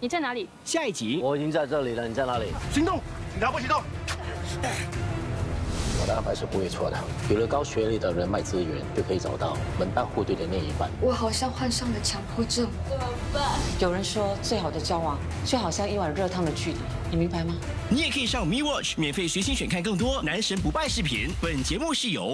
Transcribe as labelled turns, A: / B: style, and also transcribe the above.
A: 你在哪里？
B: 下一集
C: 我已经在这里了，你在哪里？
D: 行动！警察部行动！
C: 我的安排是不会错的。有了高学历的人脉资源，就可以找到门当户对的另一半。
E: 我好像患上了强迫症，怎么办？
F: 有人说，最好的交往就好像一碗热汤的距离，你明白吗？
B: 你也可以上 Me Watch 免费随心选看更多男神不败视频。本节目是由